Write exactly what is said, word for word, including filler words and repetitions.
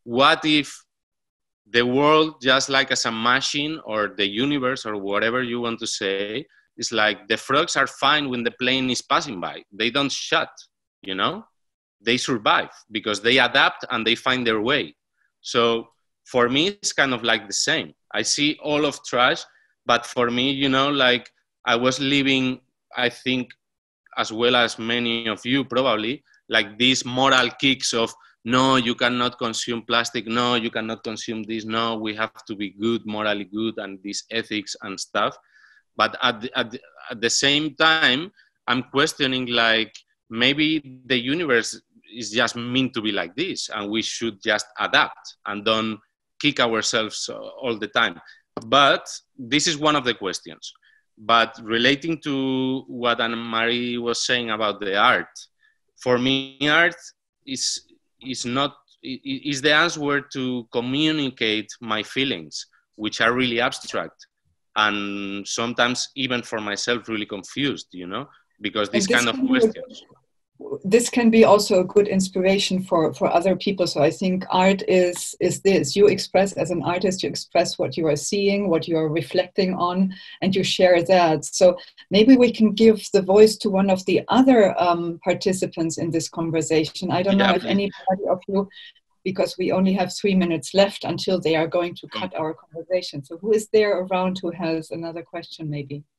what if the world, just like as a machine, or the universe, or whatever you want to say, is like the frogs are fine when the plane is passing by. They don't shut, you know? They survive because they adapt and they find their way. So for me, it's kind of like the same. I see all of trash, but for me, you know, like I was living, I think, as well as many of you probably, like these moral kicks of, no, you cannot consume plastic. No, you cannot consume this. No, we have to be good, morally good, and these ethics and stuff. But at the, at the, at the same time, I'm questioning, like, maybe the universe is just meant to be like this, and we should just adapt and don't kick ourselves all the time. But this is one of the questions. But relating to what Anne-Marie was saying about the art, for me, art is is not is the answer to communicate my feelings, which are really abstract, and sometimes even for myself really confused, you know, because these kind of questions. This can be also a good inspiration for, for other people. So I think art is, is this. You express, as an artist, you express what you are seeing, what you are reflecting on, and you share that. So maybe we can give the voice to one of the other um, participants in this conversation. I don't yeah, know if please. Anybody of you, because we only have three minutes left until they are going to cut our conversation. So who is there around who has another question maybe?